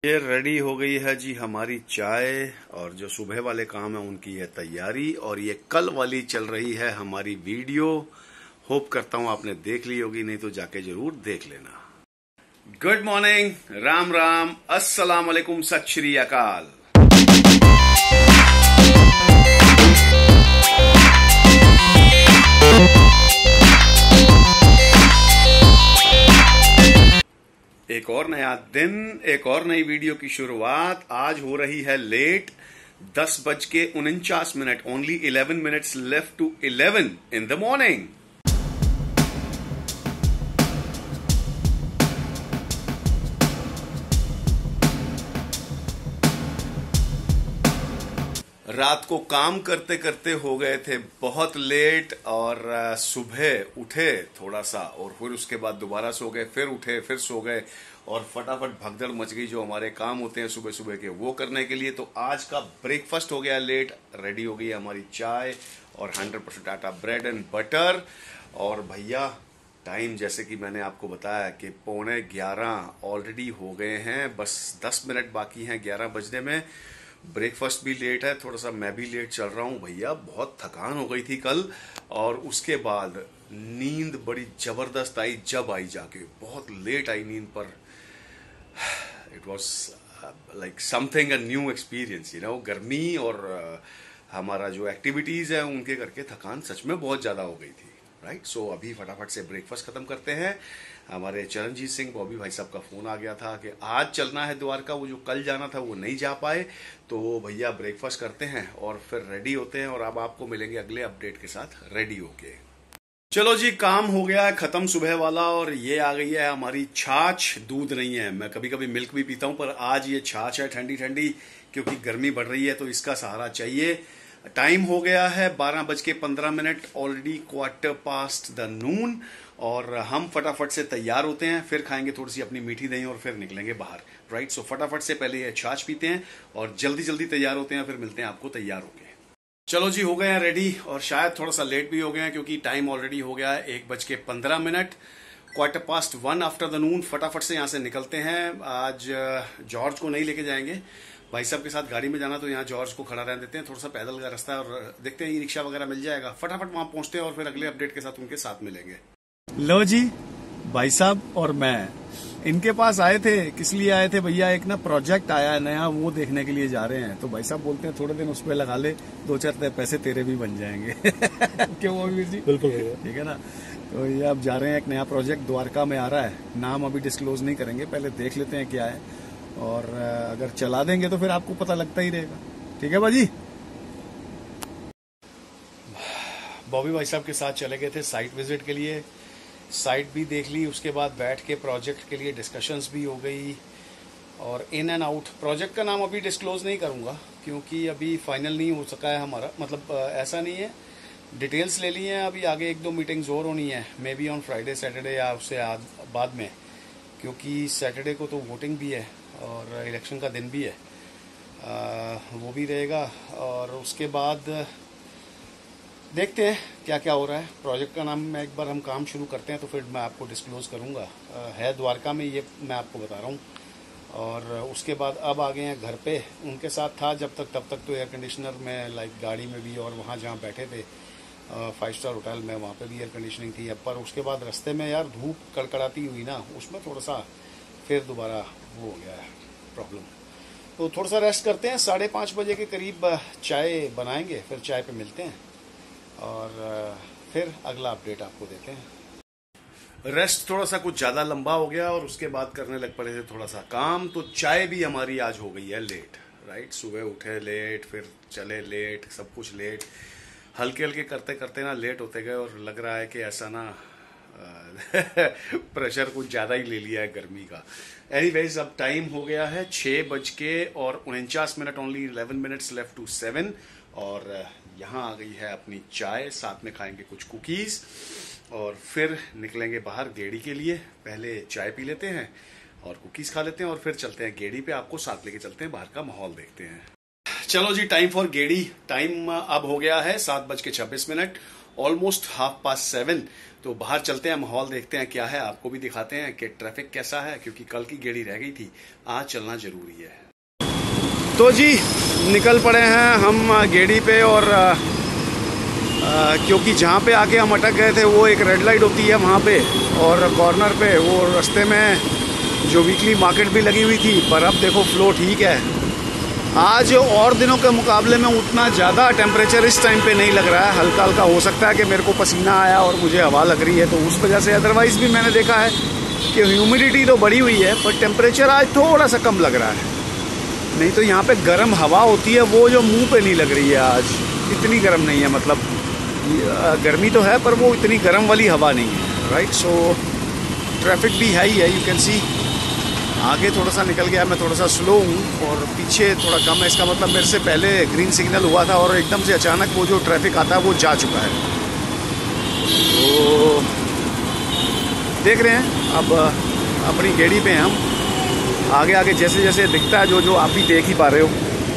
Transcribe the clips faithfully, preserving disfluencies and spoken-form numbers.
ये रेडी हो गई है जी हमारी चाय, और जो सुबह वाले काम है उनकी है तैयारी, और ये कल वाली चल रही है हमारी वीडियो। होप करता हूं आपने देख ली होगी, नहीं तो जाके जरूर देख लेना। गुड मॉर्निंग, राम राम, अस्सलाम वालेकुम, सत श्री अकाल। एक और नया दिन, एक और नई वीडियो की शुरुआत। आज हो रही है लेट, दस बज के उनचास मिनट, only eleven minutes left to eleven in the morning. रात को काम करते करते हो गए थे बहुत लेट, और सुबह उठे थोड़ा सा और फिर उसके बाद दोबारा सो गए, फिर उठे, फिर सो गए, और फटाफट भगदड़ मच गई जो हमारे काम होते हैं सुबह सुबह के, वो करने के लिए। तो आज का ब्रेकफास्ट हो गया लेट, रेडी हो गई हमारी चाय और hundred percent atta bread and butter. और भैया टाइम जैसे कि मैंने आपको बताया कि पौने ग्यारह ऑलरेडी हो गए हैं, बस दस मिनट बाकी हैं ग्यारह बजने में। ब्रेकफास्ट भी लेट है, थोड़ा सा मैं भी लेट चल रहा हूं भैया, बहुत थकान हो गई थी कल, और उसके बाद नींद बड़ी जबरदस्त आई। जब आई जाके बहुत लेट आई नींद, पर it was like something a new experience, you know. गर्मी और uh, हमारा जो एक्टिविटीज है उनके करके थकान सच में बहुत ज्यादा हो गई थी, राइट। सो अभी फटाफट से ब्रेकफास्ट खत्म करते हैं। हमारे चरणजीत सिंह बॉबी भाई साहब का फोन आ गया था कि आज चलना है द्वारका, वो जो कल जाना था वो नहीं जा पाए, तो भैया ब्रेकफास्ट करते हैं और फिर रेडी होते हैं, और अब आपको मिलेंगे अगले अपडेट के साथ रेडी होके। चलो जी, काम हो गया है खत्म सुबह वाला, और ये आ गई है हमारी छाछ। दूध नहीं है, मैं कभी कभी मिल्क भी पीता हूं, पर आज ये छाछ है ठंडी ठंडी, क्योंकि गर्मी बढ़ रही है तो इसका सहारा चाहिए। टाइम हो गया है बारह बज के पंद्रह मिनट, already quarter past the noon, और हम फटाफट से तैयार होते हैं, फिर खाएंगे थोड़ी सी अपनी मीठी दही और फिर निकलेंगे बाहर, राइट। सो फटाफट से पहले ये छाछ पीते हैं और जल्दी जल्दी तैयार होते हैं, फिर मिलते हैं आपको तैयार होके। चलो जी, हो गए हैं रेडी, और शायद थोड़ा सा लेट भी हो गए हैं क्योंकि टाइम ऑलरेडी हो गया है एक बज के पंद्रह मिनट, quarter past one after the noon. फटाफट से यहाँ से निकलते हैं। आज जॉर्ज को नहीं लेके जाएंगे, भाई साहब के साथ गाड़ी में जाना, तो यहाँ जॉर्ज को खड़ा रहने देते हैं। थोड़ा सा पैदल का रास्ता है और देखते हैं ई रिक्शा वगैरह मिल जाएगा। फटाफट वहां पहुंचते हैं और फिर अगले अपडेट के साथ उनके साथ मिलेंगे। लो जी, भाई साहब और मैं इनके पास आए थे। किस लिए आए थे भैया? एक ना प्रोजेक्ट आया है नया, वो देखने के लिए जा रहे हैं। तो भाई साहब बोलते हैं थोड़े दिन उस पर लगा ले, दो चार पैसे तेरे भी बन जाएंगे। क्यों अभी जी? बिल्कुल ठीक है ना। तो ये अब जा रहे हैं, एक नया प्रोजेक्ट द्वारका में आ रहा है, नाम अभी डिस्क्लोज नहीं करेंगे, पहले देख लेते हैं क्या है, और अगर चला देंगे तो फिर आपको पता लगता ही रहेगा। ठीक है बाजी। बॉबी भाई साहब के साथ चले गए थे साइट विजिट के लिए, साइट भी देख ली, उसके बाद बैठ के प्रोजेक्ट के लिए डिस्कशंस भी हो गई, और इन एंड आउट। प्रोजेक्ट का नाम अभी डिस्क्लोज नहीं करूंगा क्योंकि अभी फाइनल नहीं हो सका है हमारा, मतलब ऐसा नहीं है, डिटेल्स ले ली हैं। अभी आगे एक दो मीटिंग्स और होनी है, maybe on Friday Saturday या उससे बाद में, क्योंकि सैटरडे को तो वोटिंग भी है और इलेक्शन का दिन भी है, आ, वो भी रहेगा। और उसके बाद देखते हैं क्या क्या हो रहा है। प्रोजेक्ट का नाम मैं एक बार हम काम शुरू करते हैं तो फिर मैं आपको डिस्क्लोज करूंगा। है द्वारका में, ये मैं आपको बता रहा हूँ। और उसके बाद अब आ गए हैं घर पे, उनके साथ था जब तक, तब तक तो एयर कंडीशनर में, लाइक गाड़ी में भी, और वहाँ जहाँ बैठे थे फाइव स्टार होटल में, वहाँ पे भी एयर कंडीशनिंग थी। अब पर उसके बाद रास्ते में यार धूप कड़कड़ाती हुई ना, उसमें थोड़ा सा फिर दोबारा वो हो गया है प्रॉब्लम। तो थोड़ा सा रेस्ट करते हैं, साढ़े पाँच बजे के करीब चाय बनाएंगे, फिर चाय पे मिलते हैं और फिर अगला अपडेट आपको देते हैं। रेस्ट थोड़ा सा कुछ ज़्यादा लंबा हो गया और उसके बाद करने लग पड़े थे थोड़ा सा काम, तो चाय भी हमारी आज हो गई है लेट, राइट। सुबह उठे लेट, फिर चले लेट, सब कुछ लेट, हल्के हल्के करते करते ना लेट होते गए, और लग रहा है कि ऐसा ना प्रेशर कुछ ज़्यादा ही ले लिया है गर्मी का। एनीवेज, अब टाइम हो गया है छः बज के और उनचास मिनट, only eleven minutes left to seven, और यहाँ आ गई है अपनी चाय, साथ में खाएंगे कुछ कुकीज़ और फिर निकलेंगे बाहर गेड़ी के लिए। पहले चाय पी लेते हैं और कुकीज़ खा लेते हैं और फिर चलते हैं गेड़ी पे, आपको साथ लेके चलते हैं, बाहर का माहौल देखते हैं। चलो जी, टाइम फॉर गेड़ी। टाइम अब हो गया है सात बज के छब्बीस मिनट, ऑलमोस्ट हाफ पास्ट सेवन। तो बाहर चलते हैं, माहौल देखते हैं क्या है, आपको भी दिखाते हैं कि ट्रैफिक कैसा है, क्योंकि कल की गेड़ी रह गई थी, आज चलना जरूरी है। तो जी निकल पड़े हैं हम गेड़ी पे, और आ, आ, क्योंकि जहाँ पे आके हम अटक गए थे वो एक रेड लाइट होती है वहाँ पे, और कॉर्नर पे वो रास्ते में जो वीकली मार्केट भी लगी हुई थी, पर अब देखो फ्लो ठीक है। आज और दिनों के मुकाबले में उतना ज़्यादा टेम्परेचर इस टाइम पे नहीं लग रहा है। हल्का हल्का हो सकता है कि मेरे को पसीना आया और मुझे हवा लग रही है तो उस वजह से, अदरवाइज़ भी मैंने देखा है कि ह्यूमिडिटी तो बढ़ी हुई है, पर टेम्परेचर आज थोड़ा सा कम लग रहा है। नहीं तो यहाँ पे गर्म हवा होती है, वो जो मुंह पे नहीं लग रही है आज, इतनी गर्म नहीं है। मतलब गर्मी तो है पर वो इतनी गर्म वाली हवा नहीं है, राइट। सो ट्रैफिक भी है ही है, यू कैन सी। आगे थोड़ा सा निकल गया, मैं थोड़ा सा स्लो हूँ और पीछे थोड़ा कम है। इसका मतलब मेरे से पहले ग्रीन सिग्नल हुआ था और एकदम से अचानक वो जो ट्रैफिक आता है वो जा चुका है। तो देख रहे हैं अब अपनी गेड़ी पे हैं हम। आगे आगे जैसे जैसे दिखता है, जो जो आप भी देख ही पा रहे हो।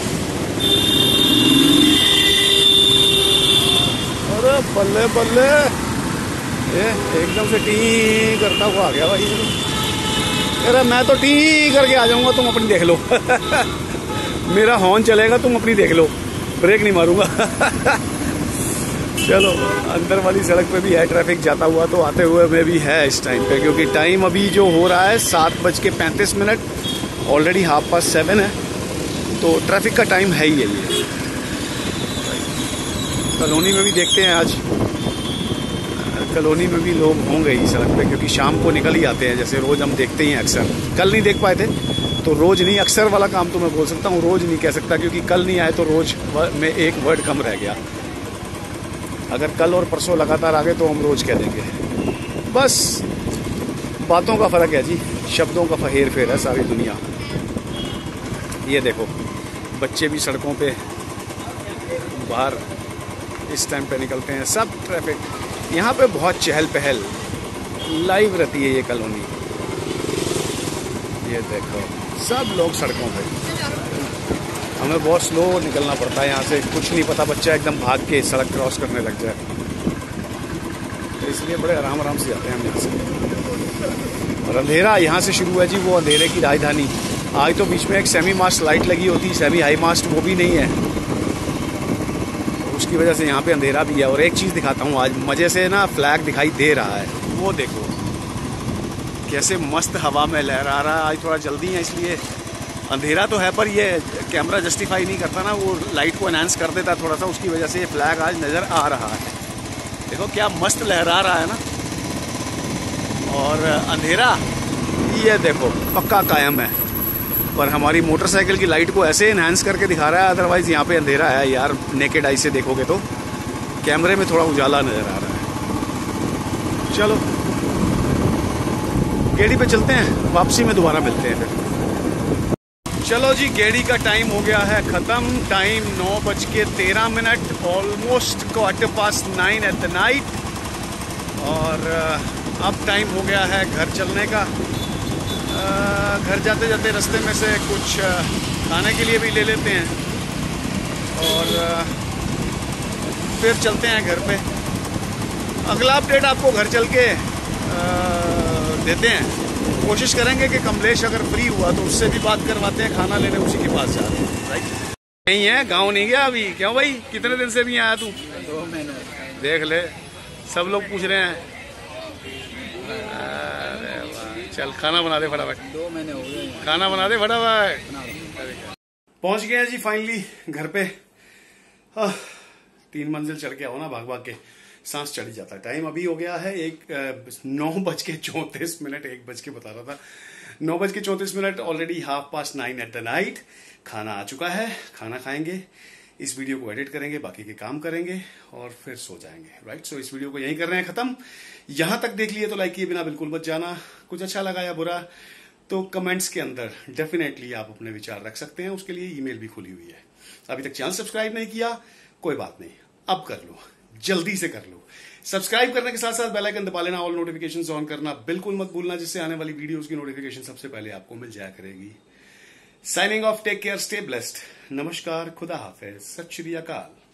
अरे बल्ले बल्ले, ये एकदम से टी करता हुआ आ गया भाई। अरे मैं तो टी करके आ जाऊंगा, तुम अपनी देख लो। मेरा हॉर्न चलेगा, तुम अपनी देख लो, ब्रेक नहीं मारूंगा। चलो, अंदर वाली सड़क पे भी है ट्रैफिक जाता हुआ, तो आते हुए में भी है इस टाइम पे, क्योंकि टाइम अभी जो हो रहा है सात बज के पैंतीस मिनट, ऑलरेडी हाफ पास्ट सेवन है, तो ट्रैफिक का टाइम है ही है ये। कॉलोनी में भी देखते हैं, आज कॉलोनी में भी लोग होंगे ही सड़क पे, क्योंकि शाम को निकल ही आते हैं, जैसे रोज़ हम देखते ही हैं अक्सर। कल नहीं देख पाए थे तो रोज़ नहीं, अक्सर वाला काम तो मैं बोल सकता हूँ, रोज़ नहीं कह सकता, क्योंकि कल नहीं आए तो रोज़ में एक वर्ड कम रह गया। अगर कल और परसों लगातार आ गए तो हम रोज़ कह देंगे। बस बातों का फ़र्क है जी, शब्दों का हेर फेर है सारी दुनिया। ये देखो बच्चे भी सड़कों पे बाहर इस टाइम पे निकलते हैं, सब ट्रैफिक यहाँ पे बहुत चहल पहल लाइव रहती है ये कॉलोनी। ये देखो सब लोग सड़कों पे, हमें बहुत स्लो निकलना पड़ता है यहाँ से, कुछ नहीं पता बच्चा एकदम भाग के सड़क क्रॉस करने लग जाए, तो इसलिए बड़े आराम आराम से जाते हैं हम यहाँ से। और अंधेरा यहाँ से शुरू है जी, वो अंधेरे की राजधानी। आज तो बीच में एक सेमी मास्ट लाइट लगी होती, सेमी हाई मास्ट वो भी नहीं है, उसकी वजह से यहाँ पे अंधेरा भी है। और एक चीज़ दिखाता हूँ, आज मज़े से ना फ्लैग दिखाई दे रहा है, वो देखो कैसे मस्त हवा में लहरा रहा है। आज थोड़ा जल्दी है इसलिए अंधेरा तो है, पर ये कैमरा जस्टिफाई नहीं करता ना, वो लाइट को एनहांस कर देता थोड़ा सा, उसकी वजह से ये फ्लैग आज नज़र आ रहा है। देखो क्या मस्त लहरा रहा है ना। और अंधेरा ये देखो पक्का कायम है, पर हमारी मोटरसाइकिल की लाइट को ऐसे इन्हांस करके दिखा रहा है, अदरवाइज यहाँ पे अंधेरा है यार। नेकेड आई से देखोगे तो कैमरे में थोड़ा उजाला नजर आ रहा है। चलो गेड़ी पे चलते हैं, वापसी में दोबारा मिलते हैं फिर। चलो जी गेड़ी का टाइम हो गया है ख़त्म। टाइम नौ बज के तेरह मिनट, almost quarter past nine at the night. और अब टाइम हो गया है घर चलने का। घर जाते जाते रास्ते में से कुछ खाने के लिए भी ले लेते हैं और फिर चलते हैं घर पे। अगला अपडेट आपको घर चल के देते हैं। कोशिश करेंगे कि कमलेश अगर फ्री हुआ तो उससे भी बात करवाते हैं, खाना लेने उसी के पास जाते हैं। राइट, नहीं है, गाँव नहीं गया अभी? क्यों भाई, कितने दिन से नहीं आया तू? दो महीने। देख ले, सब लोग पूछ रहे हैं। चल खाना बना दे फटाफट। दो महीने हो गए, खाना बना दे फटाफट। पहुंच गए जी फाइनली घर पे। हाँ, तीन मंजिल चढ़ के आओ ना भाग भाग के, सांस चढ़ जाता है। टाइम अभी हो गया है एक नौ बज के चौंतीस मिनट, एक बज के बता रहा था, नौ बज के चौंतीस मिनट, already half past nine at the night. खाना आ चुका है, खाना खाएंगे, इस वीडियो को एडिट करेंगे, बाकी के काम करेंगे और फिर सो जाएंगे। राइट, सो इस वीडियो को यहीं कर रहे हैं खत्म। यहां तक देख लिए तो लाइक किए बिना बिल्कुल मत जाना। कुछ अच्छा लगा या बुरा तो कमेंट्स के अंदर डेफिनेटली आप अपने विचार रख सकते हैं, उसके लिए ईमेल भी खुली हुई है। अभी तक चैनल सब्सक्राइब नहीं किया, कोई बात नहीं, अब कर लो, जल्दी से कर लो। सब्सक्राइब करने के साथ साथ बेल आइकन दबा लेना, ऑल नोटिफिकेशंस ऑन करना बिल्कुल मत भूलना, जिससे आने वाली वीडियोस की नोटिफिकेशन सबसे पहले आपको मिल जाया करेगी। Signing off, take care, stay blessed, नमस्कार, खुदा हाफिज, सत श्री अकाल।